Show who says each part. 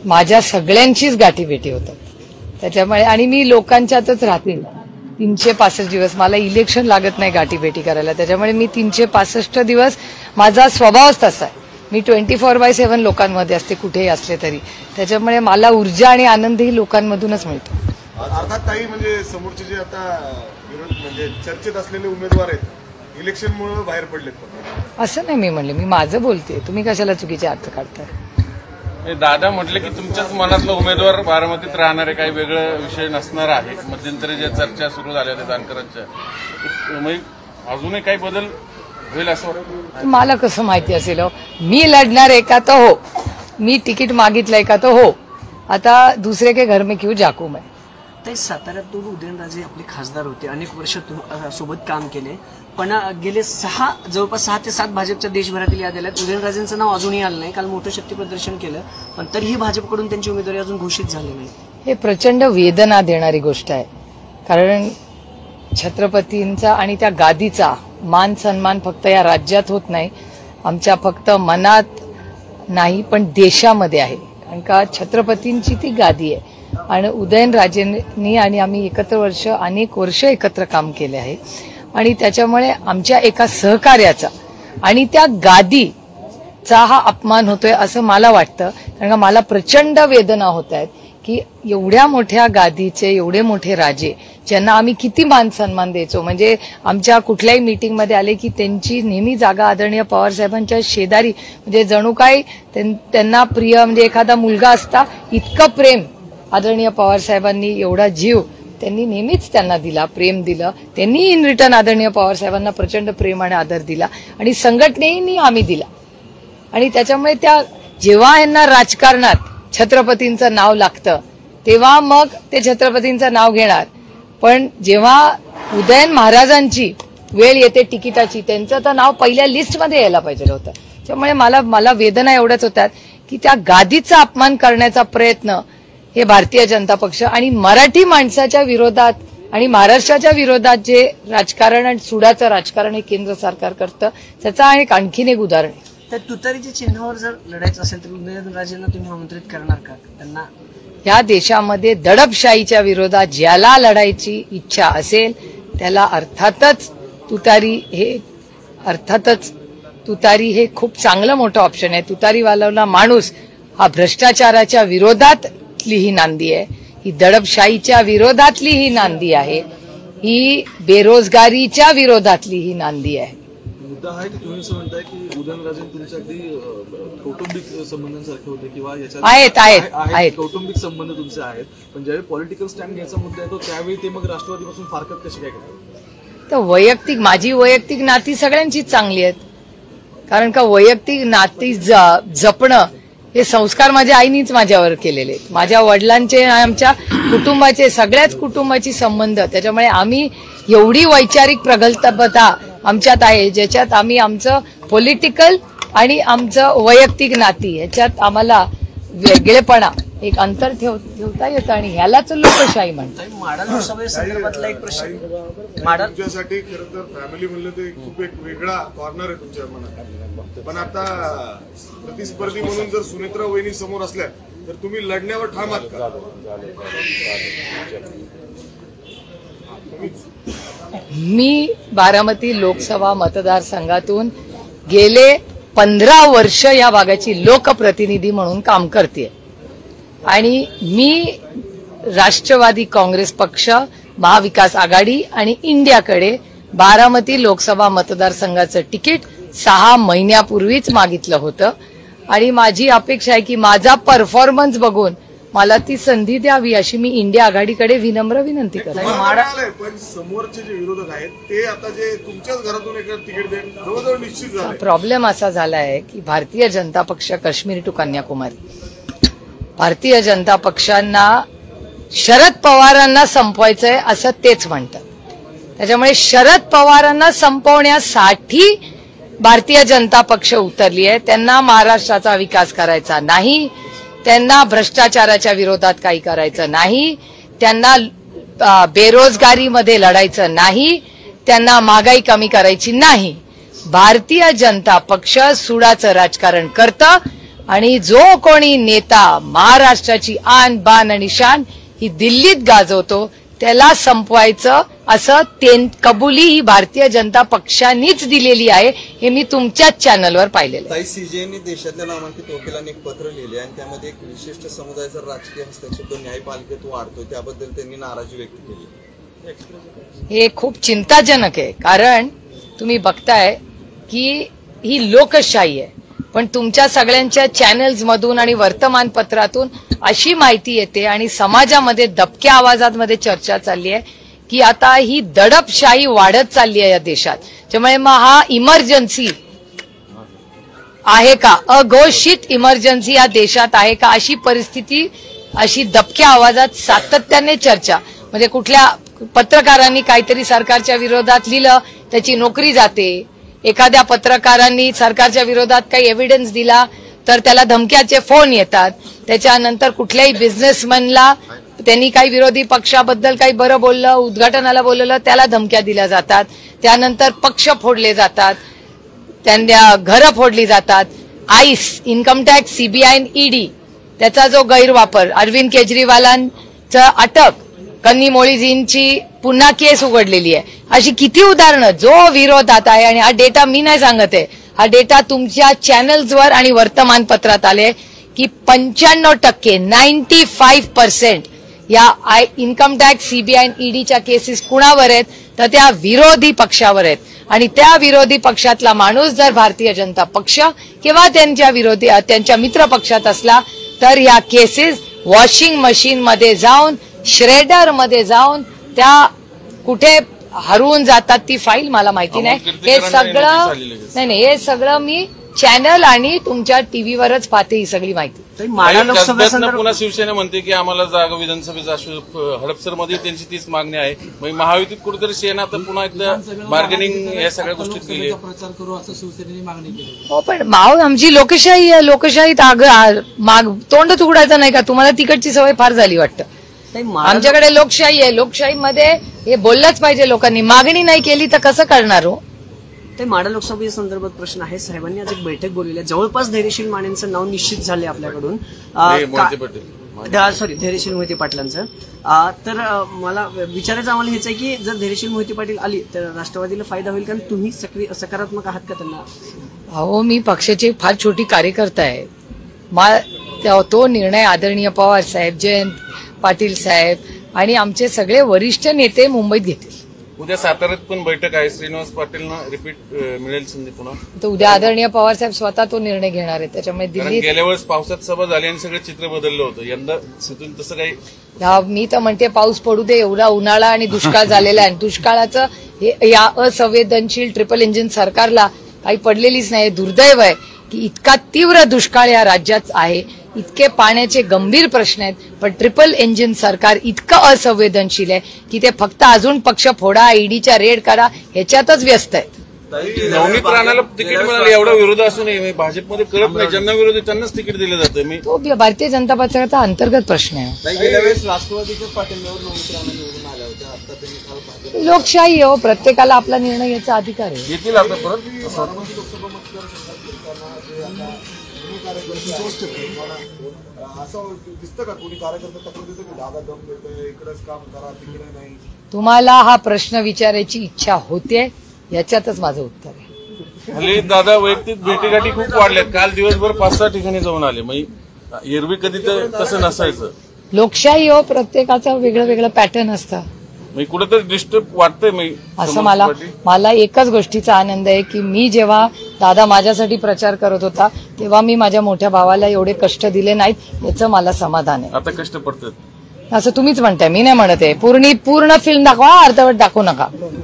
Speaker 1: माझ्या सगळ्यांचीच गाठीभेटी होतात त्याच्यामुळे, आणि मी लोकांच्यातच राहते 365 दिवस. मला इलेक्शन लागत नाही गाठीभेटी करायला, त्याच्यामुळे मी 365 दिवस माझा स्वभावच तसा आहे. मी 24/7 लोकांमध्ये असते, कुठेही असले तरी. त्याच्यामुळे मला ऊर्जा आणि आनंदही लोकांमधूनच मिळतो.
Speaker 2: अर्थात ताई, म्हणजे समोरचे जे आता म्हणजे चर्चेत असलेले उमेदवार आहेत इलेक्शनमुळे बाहेर पडलेत.
Speaker 1: असं नाही मी म्हणले, मी माझं बोलते, तुम्ही कशाला चुकीचे अर्थ काढताय.
Speaker 3: दादा म्हटले की तुमच्याच मनातला उमेदवार बारामतीत राहणारे, काही वेगळं विषय नसणार आहे. मध्यंतरी ज्या चर्चा सुरू झाल्या होत्या जानकरांच्या, अजूनही काही बदल होईल असं वाटतं?
Speaker 1: मला कसं माहिती असेल? मी लढणार आहे का तर हो, मी तिकीट मागितलंय का तर हो. आता दुसरे के घर में क्यों जाकू मैं.
Speaker 4: ते साताऱ्यातून उदयनराजे आपले खासदार होते, अनेक वर्ष सोबत काम केले, पण गेले जवळपास 6 ते 7 भाजपच्या देशभरातील याद्या आहेत. उदयनराजेंचं नाव अजूनही आलं नाही. काल मोठं शक्ती प्रदर्शन केलं, पण तरीही भाजपकडून त्यांची उमेदवारी अजून घोषित झाली नाही.
Speaker 1: हे प्रचंड वेदना देणारी गोष्ट आहे, कारण छत्रपतींचा आणि त्या गादीचा मान सन्मान फक्त या राज्यात होत नाही, आमच्या फक्त मनात नाही पण देशामध्ये आहे. कारण का छत्रपतींची ती गादी आहे आणि उदयनराजेंनी आणि आम्ही अनेक वर्ष एकत्र काम केले आहे, आणि त्याच्यामुळे आमच्या एका सहकार्याचा आणि त्या गादीचा हा अपमान होतोय असं मला वाटतं. कारण का मला प्रचंड वेदना होत आहेत की एवढ्या मोठ्या गादीचे एवढे मोठे राजे ज्यांना आम्ही किती मान सन्मान द्यायचो, म्हणजे आमच्या कुठल्याही मीटिंगमध्ये आले की त्यांची नेहमी जागा आदरणीय पवार साहेबांच्या शेजारी, म्हणजे जणू काय त्यांना प्रिय, म्हणजे एखादा मुलगा असता इतकं प्रेम आदरणीय पवार साहेबांनी, एवढा जीव त्यांनी नेहमीच त्यांना दिला, प्रेम दिलं. त्यांनी इन रिटर्न आदरणीय पवार साहेबांना प्रचंड प्रेम आणि आदर दिला, आणि संघटनेनी आम्ही दिला. आणि त्याच्यामुळे जेव्हा यांना राजकारणात छत्रपतींचं नाव लागतं तेव्हा मग ते छत्रपतींचं नाव घेणार, पण जेव्हा उदयन महाराजांची वेळ येते तिकिटाची, त्यांचं तर नाव पहिल्या लिस्टमध्ये यायला पाहिजे होतं. त्यामुळे मला वेदना एवढ्याच होतात की त्या गादीचा अपमान करण्याचा प्रयत्न हे भारतीय जनता पक्ष आणि मराठी माणसाच्या विरोधात आणि महाराष्ट्राच्या विरोधात जे राजकारण आणि सुडाचं राजकारण हे केंद्र सरकार करतं, त्याचा आणखीन एक उदाहरण आहे.
Speaker 4: तर तुतारीच्या चिन्हावर जर लढायचं असेल तर उदयनराजेंना तुम्ही आमंत्रित करणार का? त्यांना
Speaker 1: या देशामध्ये दडपशाहीच्या विरोधात ज्याला लढायची इच्छा असेल त्याला तुतारी हे खूप चांगलं मोठं ऑप्शन आहे. तुतारी वालवला माणूस हा भ्रष्टाचाराच्या विरोधातली ही नांदी आहे, ही दडपशाहीच्या विरोधातली ही नांदी आहे, ही बेरोजगारीच्या विरोधातली ही नांदी आहे.
Speaker 5: मुद्दा आहे की तुम्ही असं म्हणताय की उदयनराजे तुमच्या अगदी कौटुंबिक संबंधांसारखे होते किंवा
Speaker 1: आहेत
Speaker 5: कौटुंबिक संबंध तुमचे आहेत, पण ज्यावेळी पॉलिटिकल स्टँड घ्यायचा मुद्दा येतो त्यावेळी ते मग राष्ट्रवादीपासून फारकत कशी काय करतात?
Speaker 1: तर माझी वैयक्तिक नाती सगळ्यांचीच चांगली आहेत, कारण का वैयक्तिक नाती जपणं हे संस्कार माझ्या आईनीच माझ्यावर केलेले आहेत. माझ्या वडिलांचे, आमच्या कुटुंबाचे, सगळ्याच कुटुंबाची संबंध, त्याच्यामुळे आम्ही एवढी वैचारिक प्रगल्भता आमच्यात आहे, ज्याच्यात आम्ही आमचं पॉलिटिकल आणि आमचं वैयक्तिक नाती याच्यात आम्हाला वेगळेपणा, एक अंतर ठेवता येतं, आणि ह्यालाच लोकशाही म्हणतात.
Speaker 4: माडा लोकसभेसंदर्भातला एक प्रश्न,
Speaker 2: तुमच्यासाठी खरं तर फॅमिली म्हणलं ते खूप एक वेगळा कॉर्नर आहे तुमच्या मनात, पण आता प्रतिस्पर्धी म्हणून जर सुनेत्रा वहिनी समोर असल्या तर तुम्ही लढण्यावर ठाम आहात का?
Speaker 1: मी बारामती लोकसभा मतदारसंघातून गेले 15 वर्ष या भागाची लोकप्रतिनिधी म्हणून काम करते, आणि मी राष्ट्रवादी काँग्रेस पक्ष, महाविकास आघाडी आणि इंडियाकडे बारामती लोकसभा मतदारसंघाचं तिकीट 6 महिन्यापूर्वीच मागितलं होतं, आणि माझी अपेक्षा आहे की माझा परफॉर्मन्स बघून मला ती संधी द्यावी अशी मी इंडिया आघाडीकडे विनम्र विनंती करते.
Speaker 2: पण समोरचे जे विरोधक आहेत ते आता जे तुमच्याच घरातून एक तिकीट देणं जवळजवळ निश्चित झालं.
Speaker 1: प्रॉब्लेम असा झाला आहे की भारतीय जनता पक्ष काश्मीर टू कन्याकुमारी, भारतीय जनता पक्षांना शरद पवारांना संपवायचंय असं तेच म्हणतात. त्याच्यामुळे शरद पवारांना संपवण्यासाठी भारतीय जनता पक्ष उतरली आहे. त्यांना महाराष्ट्राचा विकास करायचा नाही, त्यांना भ्रष्टाचाराच्या विरोधात काही करायचं नाही, त्यांना बेरोजगारीमध्ये लढायचं नाही, त्यांना महागाई कमी करायची नाही. भारतीय जनता पक्ष सुडाचं राजकारण करतं आणि जो कोणी नेता महाराष्ट्राची आन बान आणि शान ही दिल्लीत गाजवतो त्याला संपवायचं असं कबुली ही भारतीय जनता पक्षानेच दिलेली आहे. हे मी तुमच्याच चॅनलवर पाहिलेलं आहे.
Speaker 6: ताई, सीजेआयने देशातल्या नामांकित वकिलांनी एक पत्र लिहिले आणि त्यामध्ये एक विशिष्ट समुदायाचा राजकीय हस्तक्षेप न्यायपालिकेत वाढतो त्याबद्दल त्यांनी नाराजी व्यक्त केली.
Speaker 1: हे खूप चिंताजनक आहे. कारण तुम्ही बघताय की ही लोकशाही आहे, पण तुमच्या सगळ्यांच्या चॅनल्स मधून आणि वर्तमानपत्रातून अशी माहिती येते आणि समाजामध्ये दबक्या आवाजांमध्ये चर्चा चालली आहे की आता ही दडपशाही वाढत चालली आहे या देशात. त्यामुळे मग हा इमर्जन्सी आहे का, अघोषित इमर्जन्सी या देशात आहे का, अशी परिस्थिती अशी दबक्या आवाजात सातत्याने चर्चा. म्हणजे कुठल्या पत्रकारांनी काहीतरी सरकारच्या विरोधात लिहिलं त्याची नोकरी जाते, एखाद्या पत्रकारांनी सरकारच्या विरोधात काही एव्हिडन्स दिला तर त्याला धमक्याचे फोन येतात, त्याच्यानंतर कुठल्याही बिझनेसमॅनला त्यांनी काही विरोधी पक्षाबद्दल काही बरं बोललं, उद्घाटनाला बोलवलं, त्याला धमक्या दिल्या जातात, त्यानंतर पक्ष फोडले जातात, त्यांना घरं फोडली जातात. आईस, इन्कम टॅक्स, सीबीआय आणि ईडी त्याचा जो गैरवापर, अरविंद केजरीवालांचं अटक, कन्नी मोळीजींची पुन्हा केस उघडलेली आहे, अशी किती उदाहरणं जो विरोधात आहे. आणि हा डेटा मी नाही सांगत आहे, हा डेटा तुमच्या चॅनल्सवर आणि वर्तमानपत्रात आले की 95% 95% या इन्कम टॅक्स, सीबीआय आणि ईडीच्या केसेस कुणावर आहेत तर त्या विरोधी पक्षावर आहेत. आणि त्या विरोधी पक्षातला माणूस जर भारतीय जनता पक्ष किंवा त्यांच्या मित्र पक्षात असला तर या केसेस वॉशिंग मशीन मध्ये जाऊन, श्रेडर मध्ये जाऊन त्या कुठे हरवून जातात ती फाईल मला माहिती नाही. हे सगळं नाही, हे सगळं मी चॅनल आणि तुमच्या टीव्हीवरच पाहते ही सगळी माहिती.
Speaker 3: पुन्हा शिवसेना म्हणते की आम्हाला जागा विधानसभेचा हडपसरमध्ये त्यांची तीच मागणी आहे. महायुतीत कुठेतरी सेना तर पुन्हा एकदा बार्गेनिंग या सगळ्या गोष्टीत गेली.
Speaker 5: प्रचार करू असं शिवसेनेने मागणी केली.
Speaker 1: हो, पण आमची लोकशाही आहे, लोकशाहीत तोंड तुकडायचं नाही का? तुम्हाला तिकडची सवय फार झाली वाटतं. आमच्याकडे लोकशाही आहे, लोकशाहीमध्ये हे बोललंच पाहिजे लोकांनी. मागणी नाही केली तर कसं करणार हो?
Speaker 4: ते माढा लोकसभेच्या संदर्भात प्रश्न आहे. साहेबांनी आज एक बैठक बोलवली आहे, जवळपास धैर्यशील मानेंचं नाव निश्चित झाले आपल्याकडून. सॉरी, धैर्यशील मोहिते पाटलांचं. तर मला विचारायचं आम्हाला हेच आहे की जर धैर्यशील मोहिते पाटील आली तर राष्ट्रवादीला फायदा होईल, कारण तुम्ही सकारात्मक आहात का त्यांना?
Speaker 1: अहो, मी पक्षाची फार छोटी कार्यकर्ता आहे. तो निर्णय आदरणीय पवार साहेब, जयंत पाटील साहेब आणि आमचे सगळे वरिष्ठ नेते मुंबईत घेतील.
Speaker 3: उद्या साताऱ्यात पण बैठक आहे, श्रीनिवास पाटीलना रिपीट मिळेल संधी पुन्हा.
Speaker 1: तर उद्या आदरणीय पवार साहेब स्वतः तो निर्णय घेणार आहेत. त्याच्यामुळे दिल्लीत
Speaker 3: गेल्या वेळेस पावसात सभा झाली आणि सगळं चित्र बदललं होतं. यंदा तसं काही
Speaker 1: मी तर म्हणते पाऊस पडू दे. एवढा उन्हाळा आणि दुष्काळ झालेला आहे. दुष्काळाचं या असंवेदनशील ट्रिपल इंजिन सरकारला काही पडलेलीच नाही. दुर्दैव आहे की इतका तीव्र दुष्काळ या राज्यात आहे, इतके पाण्याचे गंभीर प्रश्न आहेत, पण ट्रिपल इंजिन सरकार इतकं असंवेदनशील आहे की ते फक्त अजून पक्ष फोडा, ईडीच्या रेड करा ह्याच्यातच व्यस्त आहेत.
Speaker 3: नवनीत राणाला तिकीट मिळालं, एवढा विरोध असूनही भाजपमध्ये कळत नाही. ज्यांना विरोध आहे त्यांनाच तिकीट दिलं जातं.
Speaker 1: तो भारतीय जनता पक्षाचा अंतर्गत प्रश्न आहे.
Speaker 6: गेल्या वेळेस राष्ट्रवादीच्या पाठिंब्यावर नवनीत राणा निवडून आल्या होत्या, आता त्यांनी काल
Speaker 1: लोकशाही हो, प्रत्येकाला आपला निर्णय घ्यायचा अधिकार आहे.
Speaker 3: येतील आता परत.
Speaker 2: असं दिसतं का कोणी कार्यकर्ता तक्रार देतो की दादा दम देतोय, इकडेच काम करा तिकडे नाही?
Speaker 1: तुम्हाला हा प्रश्न विचारायची इच्छा होते, याच्यातच माझं उत्तर आहे.
Speaker 3: हल्ली दादा वैयक्तिक भेटीगाठी खूप वाढल्यात. काल दिवसभर 5-6 ठिकाणी जाऊन आले. एरवी कधी तर तसं नसायचं.
Speaker 1: लोकशाही हो, प्रत्येकाचा वेगळं वेगळं पॅटर्न असतं.
Speaker 3: कुठेतरी डिस्टर्ब वाटतंय.
Speaker 1: असं मला एकच गोष्टीचा आनंद आहे की मी जेव्हा दादा माझ्यासाठी प्रचार करत होता तेव्हा मी माझ्या मोठ्या भावाला एवढे कष्ट दिले नाहीत, याचं मला समाधान आहे.
Speaker 3: आता कष्ट पडतात
Speaker 1: असं तुम्हीच म्हणताय, मी नाही म्हणत आहे. पूर्ण फिल्म दाखवा, अर्धवट दाखवू नका.